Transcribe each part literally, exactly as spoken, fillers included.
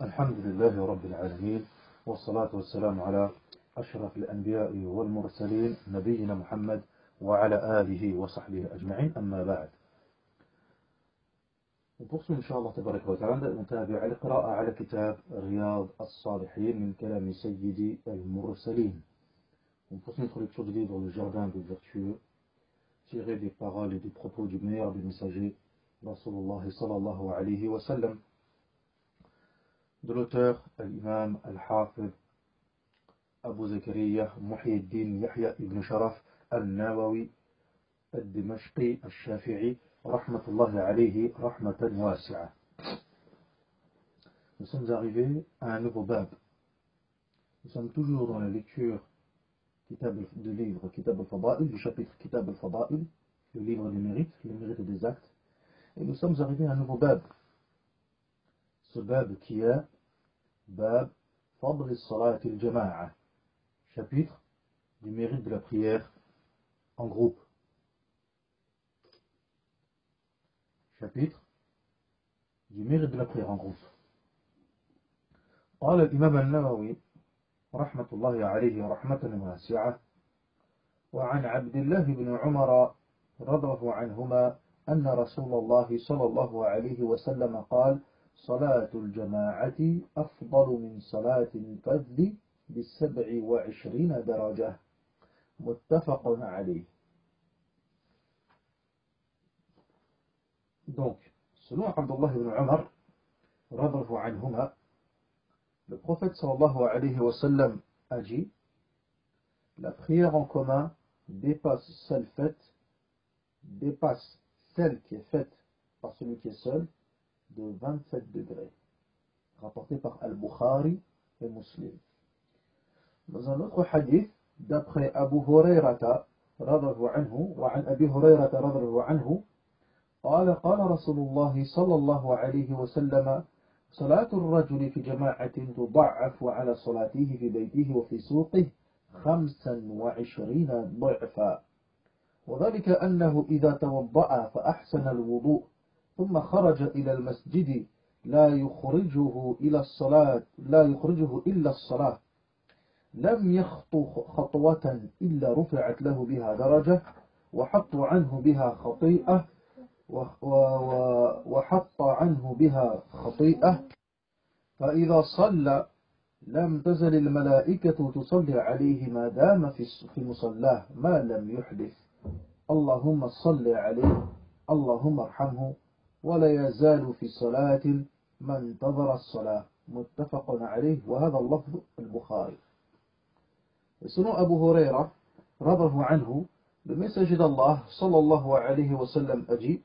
الحمد لله رب العالمين والصلاة والسلام على أشرف الأنبياء والمرسلين نبينا محمد وعلى آله وصحبه أجمعين أما بعد. نبص إن شاء الله تبارك وتعالى نتابع القراءة على كتاب رياض الصالحين من كلام سيد المرسلين. On poursuit notre lecture du livre Le Jardin des Vertueux, tiré des paroles et des propos du meilleur des messagers, Rasulullah sallallahu alayhi wa sallam, de l'auteur l'imam al-Hafiz Abu Zakariya Muhyiddin Yahya ibn Sharaf al-Nawawi al-Dimashqi al-Shafi'i rahmatullahi alayhi rahmatan wasi'a. Nous sommes arrivés à un nouveau bab. Nous sommes toujours dans la lecture du livre Kitab al-Fada'il, du chapitre Kitab al-Fada'il, le livre des mérites, les mérites des actes. Et nous sommes arrivés à un nouveau bab. Ce bab qui est Bab Fadl al-Salat al-Jama'a, chapitre du mérite de la prière en groupe. Chapitre du mérite de la prière en groupe. قال الإمام النووي رحمة الله عليه رحمة واسعة: وعن عبد الله بن عمر رضي الله عنهما أن رسول الله صلى الله عليه وسلم قال: صلاة الجماعة أفضل من صلاة الفذ بسبع وعشرين درجة. متفق عليه. Donc, selon Abdullah ibn Umar radhiallahu anhuma, le prophète sallallahu alayhi wa sallam a dit: la prière en commun dépasse celle faite, dépasse celle qui est faite par celui qui est seul de vingt-sept degrés. Rapporté par Al-Bukhari et Muslim. Dans un autre hadith, d'après Abu Hurayrata radhiallahu anhu, wa an Abi Hurayrata radhiallahu anhu, قال قال رسول الله صلى الله عليه وسلم: صلاة الرجل في جماعة تضعف على صلاته في بيته وفي سوقه خمسا وعشرين ضعفا، وذلك أنه إذا توضأ فأحسن الوضوء ثم خرج إلى المسجد لا يخرجه إلى الصلاة لا يخرجه إلا الصلاة لم يخطو خطوة إلا رفعت له بها درجة وحط عنه بها خطيئة وحط عنه بها خطيئة فإذا صلى لم تزل الملائكة تصلي عليه ما دام في مصلاه ما لم يحدث. اللهم صل عليه اللهم ارحمه ولا يزال في صلاة ما انتظر الصلاة. متفق عليه. وهذا اللفظ البخاري. Selon Abu Huraira radhiallahu anhu, le messager d'Allah sallallahu alayhi wa sallam a dit: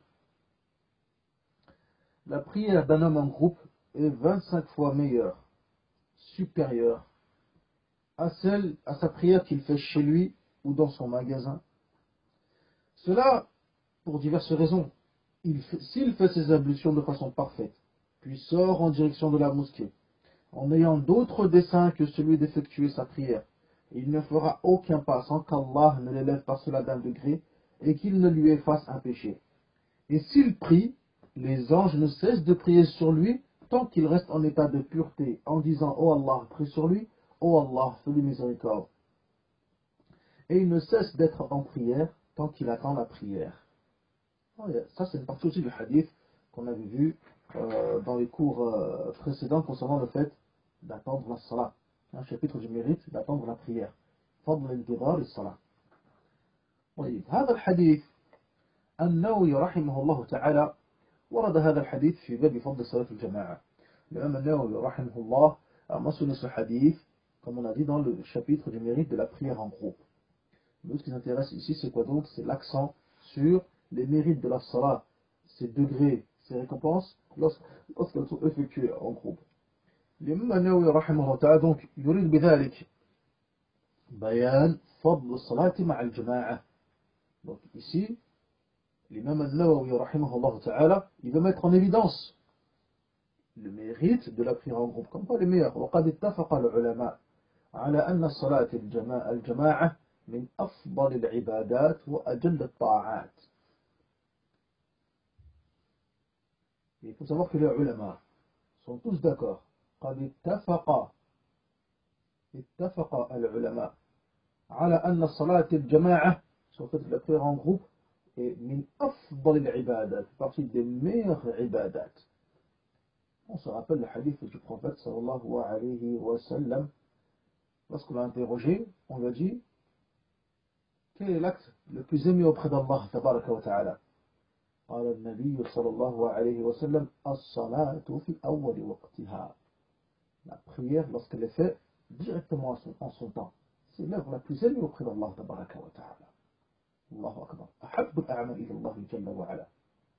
la prière d'un homme en groupe est vingt-cinq fois meilleure, supérieure à celle, à sa prière qu'il fait chez lui ou dans son magasin. Cela pour diverses raisons. S'il fait ses ablutions de façon parfaite, puis sort en direction de la mosquée, en ayant d'autres desseins que celui d'effectuer sa prière, il ne fera aucun pas sans qu'Allah ne l'élève par cela d'un degré et qu'il ne lui efface un péché. Et s'il prie, les anges ne cessent de prier sur lui tant qu'il reste en état de pureté, en disant: « Oh Allah, prie sur lui, oh Allah, fais-lui miséricorde. » Et il ne cesse d'être en prière tant qu'il attend la prière. Ça, c'est une partie aussi du hadith qu'on avait vu euh, dans les cours euh, précédents concernant le fait d'attendre la salat. Un chapitre du mérite d'attendre la prière. فضل انتظار الصلاة. طيب هذا الحديث النووي رحمه الله تعالى ورد هذا الحديث في باب فضل صلاة الجماعة. الإمام النووي رحمه الله a mentionné ce hadith, comme on a dit, dans le chapitre du mérite de la prière en groupe. Mais ce qui nous intéresse ici, c'est quoi donc? C'est l'accent sur les mérites de la salat, ses degrés, ses récompenses, lorsqu'elles sont effectuées en groupe. الإمام النووي رحمه الله تعالى donc يريد بذلك بيان فضل الصلاة مع الجماعة. Donc ici, l'imam al-Nawawi رحمه الله تعالى, il veut mettre en évidence le mérite de la prière en groupe, comme quoi les meilleurs. وقد اتفق العلماء على أن الصلاة الجماعة من أفضل العبادات وأجل الطاعات. Il faut savoir que les ulama sont tous d'accord قد اتفق اتفق العلماء على أن صلاة الجماعة سوف تذكر en groupe est من أفضل العبادات partie des meilleures عبادات. On se rappelle le hadith du prophète sallallahu alayhi wa sallam. Lorsqu'on l'a interrogé, on lui a dit quel est l'acte le plus aimé auprès d'Allah tabaraka wa ta'ala? قال النبي صلى الله عليه وسلم الصلاة في أول وقتها. La prière lorsqu'elle est faite directement en son, en son temps. C'est l'œuvre la plus aimée auprès d'Allah tabaraka wa ta'ala. Allahu akbar. أحب الأعمال إلى الله جل وعلا.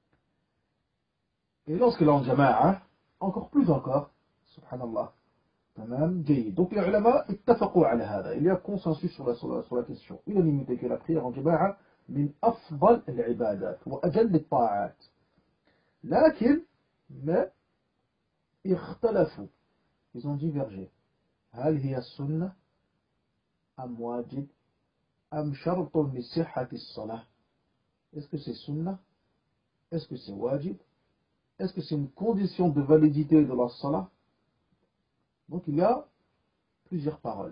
Et lorsqu'elle est en jama'a, encore plus encore, subhanallah. تمام جيد. Donc les ulama اتفقوا على هذا. Il y a consensus sur la, sur la, sur la question. Unanimité que la prière en jama'a من أفضل العبادات وأجل الطاعات. لكن ما اختلفوا. Ils ont divergé. هل هي السنة أم واجب أم شرط لصحة الصلاة? Est-ce que c'est sunna? Est-ce que c'est wajib? Est-ce que c'est une condition de validité de la salat? Donc il y a plusieurs paroles.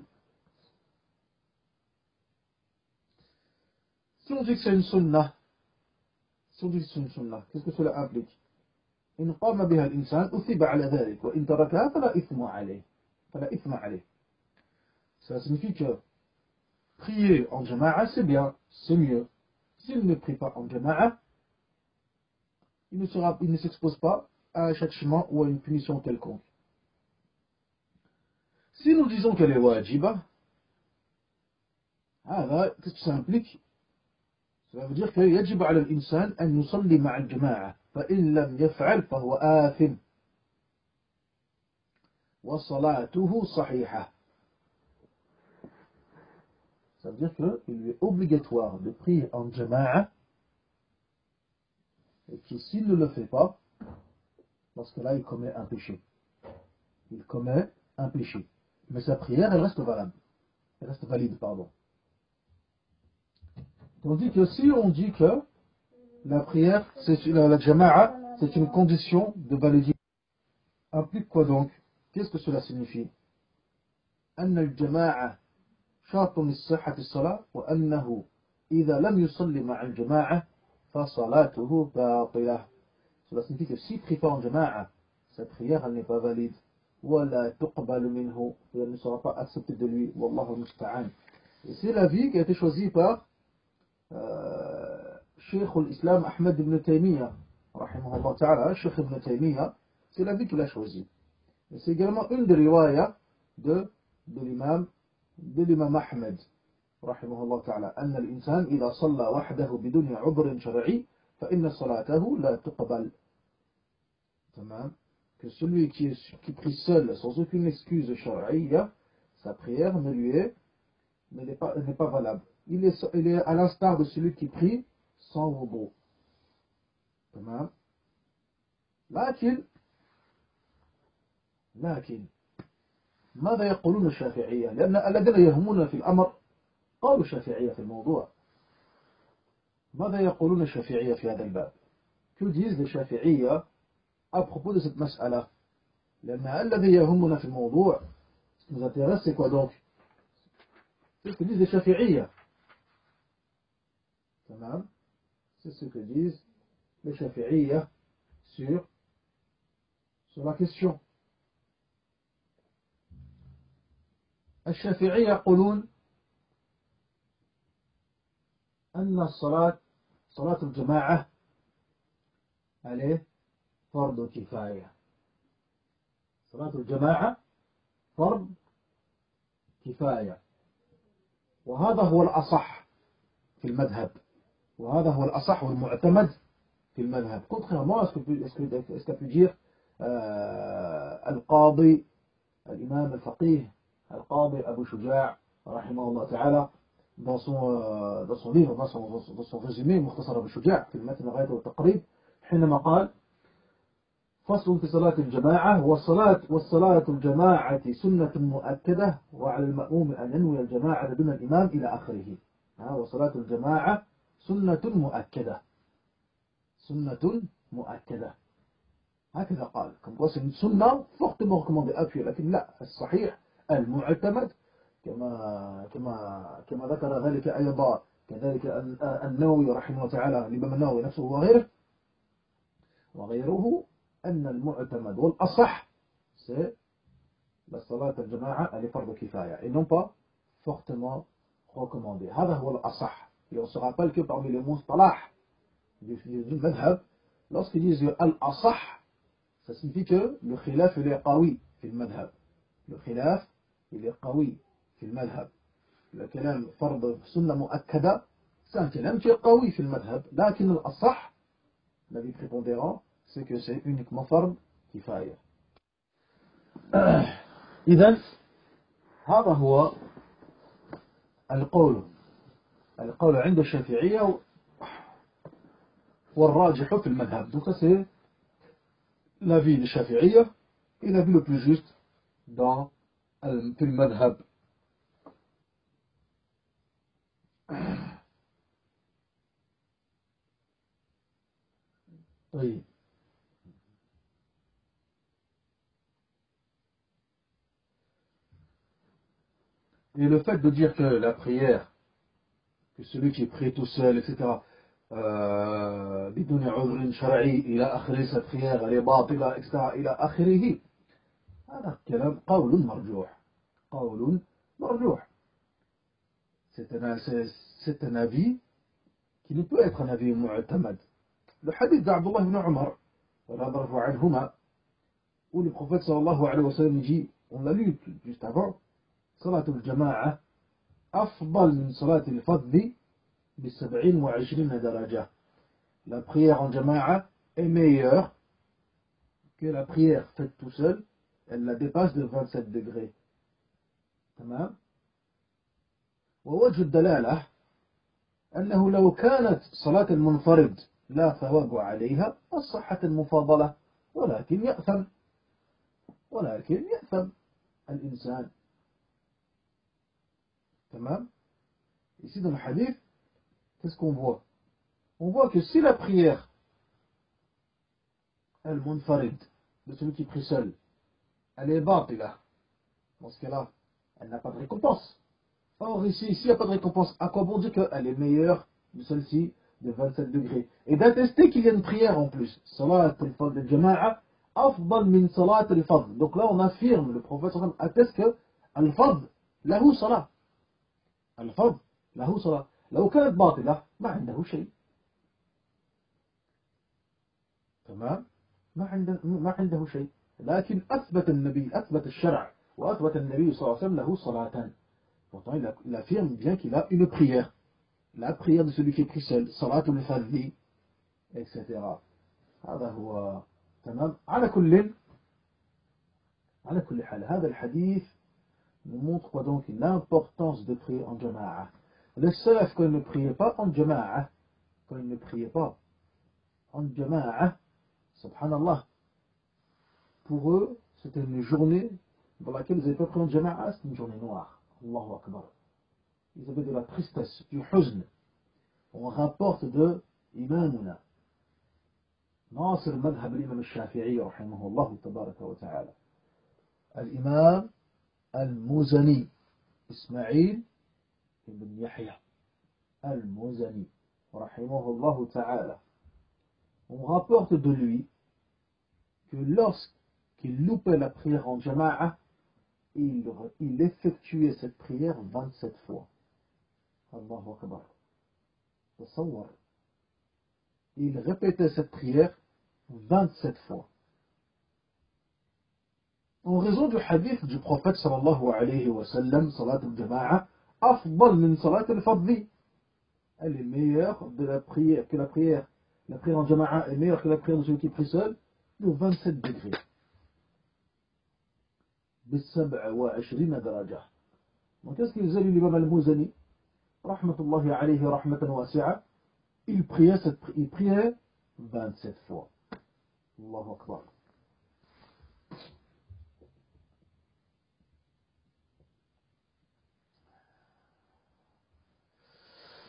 Si on dit que c'est une sunnah, si on dit que c'est une sunnah, qu'est-ce que cela implique? إن قام بها الإنسان أثيب على ذلك وإن تركها فلا إثم عليه فلا إثم عليه. Ça signifie que prier en jama'a c'est bien, c'est mieux. S'il ne prie pas en jama'a, il ne sera, il ne s'expose pas à un châtiment ou à une punition quelconque. Si nous disons qu'elle est wajiba, alors qu'est-ce que ça implique? Cela veut dire que يجب على الإنسان أن يصلي مع الجماعة فإن لم يفعل فهو آثم وصلاته صحيحة. Ça veut dire qu'il lui est obligatoire de prier en jama'a et que s'il ne le fait pas, parce que là il commet un péché. Il commet un péché. Mais sa prière elle reste valable. Elle reste valide, pardon. Tandis que si on dit que la prière, c'est la, la jama'a, c'est une condition de validité, implique quoi donc? Qu'est-ce que cela signifie? أن الجماعة شرط لصحة الصلاة وأنه إذا لم يصلي مع الجماعة فصلاته باطلة. Cela signifie que s'il ne prie pas en jama'a, sa prière elle n'est pas valide. ولا تقبل منه, et elle ne sera pas acceptée de lui. Wallahu musta'an. Et c'est l'avis qui a été choisi par euh, Cheikh l'Islam Ahmed ibn Taymiyyah, rahimahullah ta'ala. Cheikh ibn Taymiyyah, c'est l'avis qu'il a choisi. Et c'est également une des riwayas de, de l'imam de l'imam Ahmed, rahimahullah ta'ala, أن الإنسان إذا صلى وحده بدون عذر شرعي فإن صلاته لا تقبل. تمام. Que celui qui, est, qui prie seul sans aucune excuse shar'iyya, sa prière ne lui est, n'est pas, n'est pas valable. Il est, il est à l'instar de celui qui prie sans wudu. تمام. لكن لكن ماذا يقولون الشافعية؟ لأن الذين يهمون في الأمر قالوا الشافعية في الموضوع. ماذا يقولون الشافعية في هذا الباب؟ Que disent les Shafi'iyya à propos de cette mas'ala? لأن الذي يهمنا في الموضوع, ce qui nous intéresse, c'est quoi donc? C'est ce que disent les Shafi'iyya. Tamam. C'est ce que disent les Shafi'iyya sur, sur la question. الشافعية يقولون أن الصلاة صلاة الجماعة عليه فرض كفاية. صلاة الجماعة فرض كفاية. وهذا هو الأصح في المذهب. وهذا هو الأصح والمعتمد في المذهب. contrairement à ce qu'a pu dire euh, القاضي الإمام الفقيه القاضي أبو شجاع رحمه الله تعالى dans son, euh, dans son livre, dans son, dans son résumé مختصر أبو شجاع في المتن غاية والتقريب حينما قال فصل في صلاة الجماعة والصلاة والصلاة الجماعة سنة مؤكدة وعلى المأموم أن ينوي الجماعة دون الإمام إلى آخره. وصلاة الجماعة سنة مؤكدة سنة مؤكدة. هكذا قال. Comme quoi c'est une sunna fortement recommandée, appuyée. لكن لا، الصحيح المعتمد كما كما كما ذكر ذلك أيضا كذلك النووي رحمه الله تعالى، الإمام النووي نفسه وغيره وغيره أن المعتمد والأصح c'est la salat al-jama'a elle est fardu kifaya et non pas fortement recommandée. هذا هو الأصح. Et on se rappelle que parmi les mustalah du, du madhab, lorsqu'ils disent al-asah, ça signifie que le khilaf il est qawi في المذهب. Le khilaf il est qawi في المذهب. Le kalam fard sunna muakkada, c'est un kalam qui est qawi في المذهب. لكن الأصح, l'avis prépondérant, c'est que c'est uniquement fard kifaya. إذن هذا هو القول القول عند الشافعية والراجح في المذهب. Donc ça c'est l'avis des Shafi'iyya et l'avis le plus juste dans le madhab. Oui. Et le fait de dire que la prière, que celui qui prie tout seul, et cetera, بدون عذر شرعي إلى آخره, cette prière elle est باطلة, et cetera إلى آخره, هذا كلام قول مرجوح قول مرجوح. C'est un, c'est un avis qui ne peut être un avis mu'tamad. Le hadith d'Abdullah ibn Umar radiyallahu anhuma, où le prophète sallallahu alayhi wa sallam dit, on l'a lu juste avant, صلاة الجماعة أفضل من صلاة الفضل بسبعين وعشرين درجة. La prière en jama'a est meilleure que la prière faite tout seul, elle la dépasse de vingt-sept degrés. تمام. ووجه الدلالة أنه لو كانت صلاة المنفرد لا ثواب عليها الصحة المفاضلة، ولكن يأثم ولكن يأثم الإنسان. تمام. Ici dans le hadith, qu'est-ce qu'on voit? On voit que si la prière al-munfarid, de celui qui prie seul, elle est batila, dans ce cas-là, elle n'a pas de récompense. Or ici, s'il n'y a pas de récompense, à quoi bon dire qu'elle est meilleure de celle-ci de vingt-sept degrés? Et d'attester qu'il y a une prière en plus. Salat al-fadl al-jama'a afdal min salat al-fadl. Donc là on affirme, le prophète atteste que al-fadl lahu salat. Al-fadl lahu salat. لو كانت باطلة ما عنده شيء. تمام. ما عنده ما عنده شيء. لكن أثبت النبي أثبت الشرع وأثبت النبي صلى الله عليه وسلم له صلاة. Pourtant il, a, il affirme bien qu'il a une prière. La prière de celui qui prie seul. Salatul fadhi, et cetera. هذا هو. تمام. على كل على كل حال هذا الحديث nous montre donc l'importance de prier en jama'a. Les salaf, quand ils ne priaient pas en jama'a, quand ils ne priaient pas en jama'a, subhanallah, pour eux, c'était une journée dans laquelle ils n'avaient pas pris en jama'a, c'était une journée noire. Allahu Akbar. Ils avaient de la tristesse, du huzn. On rapporte de imamuna. ناصر مذهب الإمام الشافعي رحمه الله تبارك وتعالى. الإمام المزني إسماعيل ibn Yahya al-Muzani rahimahullah ta'ala, on rapporte de lui que lorsqu'il loupait la prière en jama'a, il, il effectuait cette prière vingt-sept fois. Allahu Akbar. Tasawwar. Il répétait cette prière vingt-sept fois. En raison du hadith du prophète sallallahu alayhi wa sallam, salat al-jama'a afdal min salat al-fadhi, elle est meilleure de la prière que la prière. La prière en jama'a est meilleure que la prière de celui qui prie seul de vingt-sept degrés. بسبع وعشرين درجة. Donc qu'est-ce qu'il disait l'imam al-Muzani rahmatullahi alayhi rahmatan wasi'a? Il priait cette il priait vingt-sept fois. Allahu Akbar.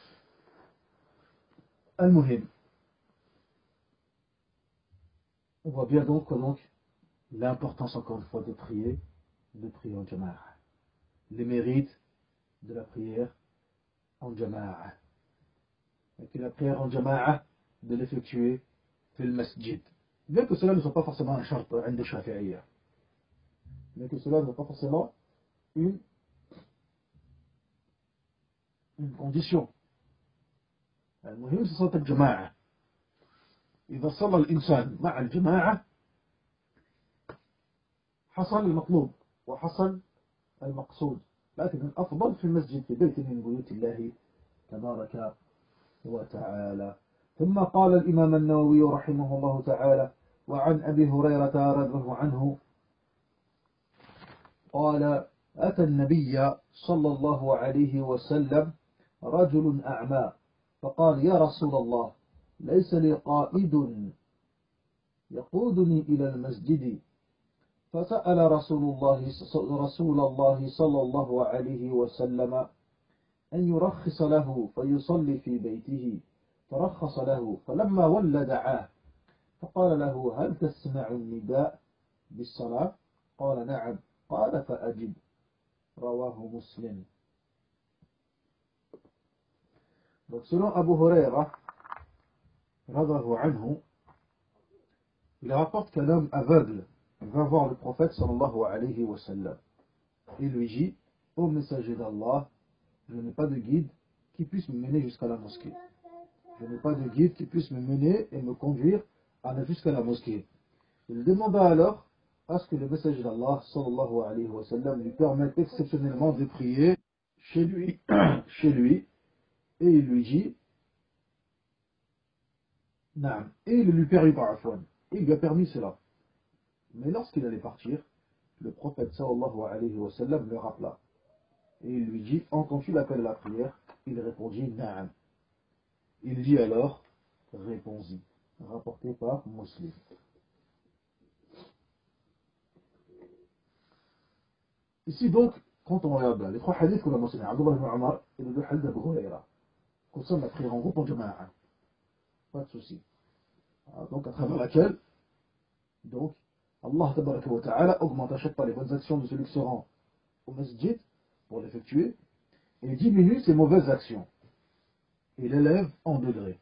المهم, on voit bien donc, donc l'importance encore une fois de prier, de prier en jama'a. Les mérites de la prière en jama'a. Et que la prière en jama'a, de l'effectuer fil masjid. Bien que cela ne soit pas forcément un charte عند الشافعية. Mais que cela ne soit pas forcément une, une condition. المهم c'est صلاة الجماعة. إذا صلى الإنسان مع الجماعة حصل المطلوب وحصل المقصود، لكن الأفضل في المسجد في بيت من بيوت الله تبارك وتعالى. ثم قال الإمام النووي رحمه الله تعالى: وعن أبي هريرة رضي الله عنه قال: أتى النبي صلى الله عليه وسلم رجل أعمى فقال: يا رسول الله، ليس لي قائد يقودني إلى المسجد. فسأل رسول الله رسول الله صلى الله عليه وسلم أن يرخص له فيصلي في بيته، فرخص له، فلما ولى دعاه فقال له: هل تسمع النداء بالصلاة؟ قال: نعم. قال: فأجب. رواه مسلم. Donc selon Abu Huraira radhiyallahu anhu, il rapporte qu'un homme aveugle va voir le prophète sallallahu alayhi wa sallam et lui dit: ô messager d'Allah, je n'ai pas de guide qui puisse me mener jusqu'à la mosquée. Je n'ai pas de guide qui puisse me mener et me conduire jusqu'à la mosquée. Il demanda alors à ce que le messager d'Allah sallallahu alayhi wa sallam lui permette exceptionnellement de prier chez lui, chez lui, et il lui dit: Naam. Et il lui permit par Afwan. Il lui a permis cela. Mais lorsqu'il allait partir, le prophète sallallahu alayhi wa sallam le rappela. Et il lui dit: entends-tu l'appel à la prière? Il répondit: Naam. Il dit alors: réponds-y. Rapporté par Muslim. Ici donc, quand on regarde les trois hadiths qu'on a mentionnés, Abdullah ibn Umar et les deux hadiths d'Abu Huraira, concernent la prière en groupe en jama'a. Pas de souci. Donc à travers laquelle, donc, Allah tabaraka wa ta'ala augmente à chaque fois les bonnes actions de celui qui se rend au masjid pour l'effectuer et diminue ses mauvaises actions et l'élève en degrés.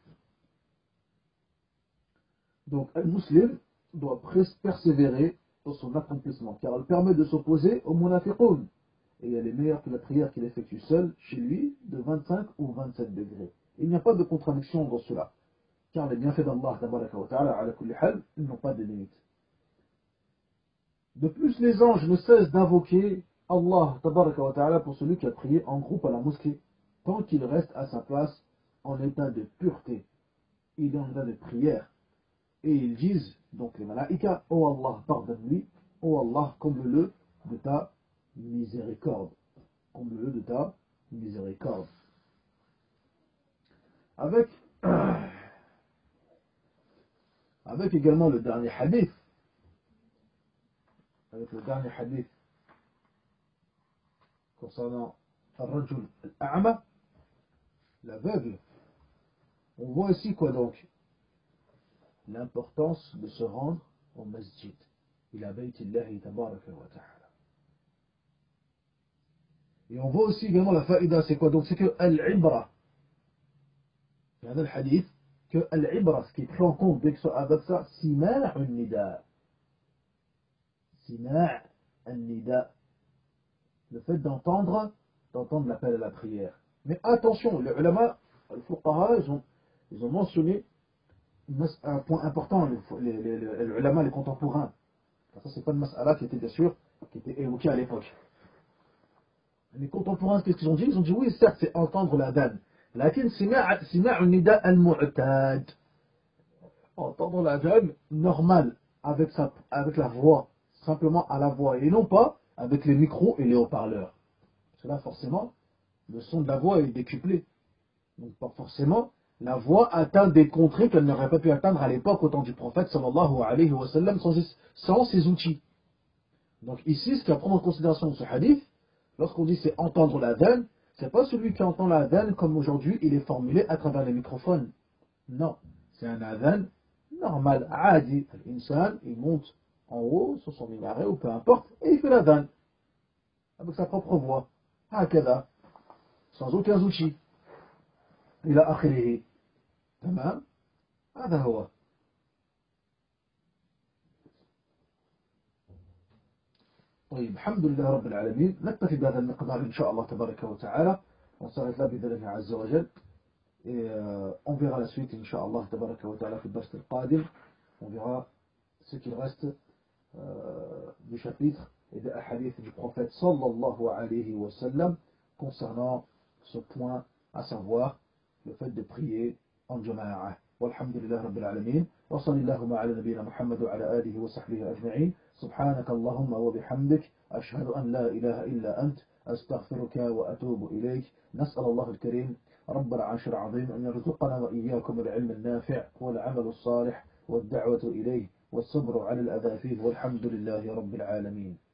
Donc un musulman doit persévérer dans son accomplissement car elle permet de s'opposer au munafiqoun et elle est meilleure que la prière qu'il effectue seul chez lui de vingt-cinq ou vingt-sept degrés. Il n'y a pas de contradiction dans cela car les bienfaits d'Allah tabaraka wa ta'ala ala kulli hal, ils n'ont pas de limite. De plus, les anges ne cessent d'invoquer Allah tabaraka wa ta'ala pour celui qui a prié en groupe à la mosquée, tant qu'il reste à sa place en état de pureté. Il est en état de prière. Et ils disent, donc les malaïkas: ô Allah, pardonne-lui, ô Allah, comble-le de ta miséricorde. Comble-le de ta miséricorde. Avec, avec également le dernier hadith, avec le dernier hadith concernant Ar-Rajul Al-A'ma, l'aveugle, on voit ici quoi donc? L'importance de se rendre au masjid, ila baytillahi tabaraka wa ta'ala. Et on voit aussi également la faïda, c'est quoi donc? C'est que Al-Ibra, dans le hadith, que Al-Ibra, ce qui est pris en compte dès que ça avec ça, Sima' al-Nida. Sima' al-Nida. Le fait d'entendre, d'entendre l'appel à la prière. Mais attention, les ulama, les fuqaha, ils ont, ils ont mentionné un point important, les, les, les, les ulama, les contemporains. Ça, c'est pas une mas'ala qui était bien sûr, qui était évoquée à l'époque. Les contemporains, qu'est-ce qu'ils ont dit? Ils ont dit oui, certes, c'est entendre l'adhan. Lakin sima' al-nida al-mu'tad. Entendre l'adhan normal, avec, sa, avec la voix, simplement à la voix, et non pas avec les micros et les haut-parleurs. Parce que là, forcément, le son de la voix est décuplé. Donc, pas forcément, la voix atteint des contrées qu'elle n'aurait pas pu atteindre à l'époque au temps du prophète sallallahu alayhi wa sallam sans, sans ses outils. Donc ici, ce qu'il y a à prendre en considération de ce hadith, lorsqu'on dit c'est entendre l'adhan, c'est pas celui qui entend l'adhan comme aujourd'hui il est formulé à travers les microphones. Non, c'est un adhan normal, عادي, l'insan, il monte en haut sur son minaret ou peu importe, et il fait l'adhan avec sa propre voix, هكذا, sans aucun outil, إلى آخره. تمام؟ هذا هو. طيب الحمد لله رب العالمين. نكتفي بهذا المقدار إن شاء الله تبارك وتعالى. On s'arrête là بإذن الله عز وجل. Et euh, on verra la suite إن شاء الله تبارك وتعالى في الدرس القادم. On verra ce qu'il reste euh, du chapitre et des hadiths du prophète sallallahu alayhi wa sallam concernant ce point, à savoir le fait de prier en jama'a. والحمد لله رب العالمين وصلى اللهم على نبينا محمد وعلى آله وصحبه أجمعين سبحانك اللهم وبحمدك أشهد أن لا إله إلا أنت أستغفرك وأتوب إليك نسأل الله الكريم رب العرش العظيم أن يرزقنا وإياكم العلم النافع والعمل الصالح والدعوة إليه والصبر على الأذى فيه والحمد لله رب العالمين.